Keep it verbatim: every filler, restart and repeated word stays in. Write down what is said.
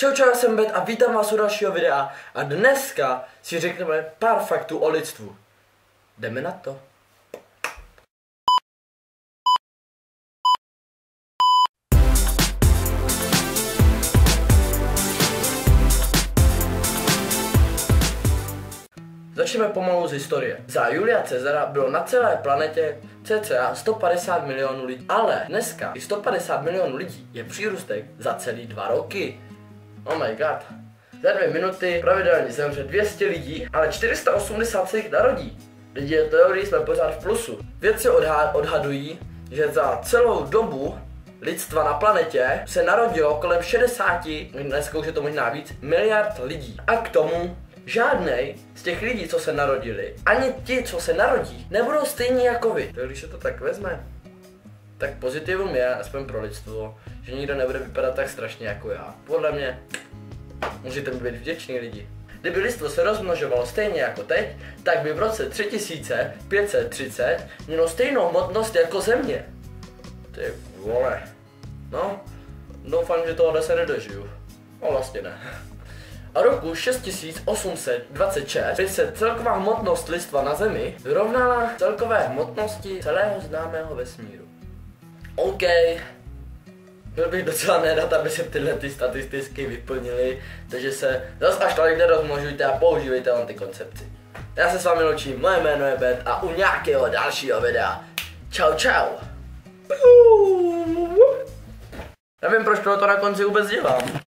Čau čau, já jsem Bet a vítám vás u dalšího videa a dneska si řekneme pár faktů o lidstvu. Jdeme na to. Začneme pomalu z historie. Za Julia Cezara bylo na celé planetě cca sto padesát milionů lidí. Ale dneska i sto padesát milionů lidí je přírůstek za celý dva roky. Oh my god. Za dvě minuty pravidelně zemře dvě stě lidí, ale čtyři sta osmdesát se jich narodí. Lidi v teorii jsme pořád v plusu. Vědci odhad, odhadují, že za celou dobu lidstva na planetě se narodilo kolem šedesáti, dneska už je to možná víc, miliard lidí. A k tomu žádnej z těch lidí, co se narodili, ani ti, co se narodí, nebudou stejní jako vy. Tak když se to tak vezme, tak pozitivum je, aspoň pro lidstvo, že nikdo nebude vypadat tak strašně jako já. Podle mě můžete být vděční lidi. Kdyby lidstvo se rozmnožovalo stejně jako teď, tak by v roce tři tisíce pět set třicet mělo stejnou hmotnost jako Země. Ty vole. No, doufám, že tohle se nedožiju. No vlastně ne. A roku šest tisíc osm set dvacet šest by se celková hmotnost lidstva na Zemi vyrovnala celkové hmotnosti celého známého vesmíru. OK. Byl bych docela nerad, aby se tyhle ty statistiky vyplnily, takže se zas až tolik nerozmnožujte a používejte antikoncepci. Já se s vámi loučím, moje jméno je Bet a u nějakého dalšího videa. Čau čau. Nevím, proč to na konci vůbec dělám.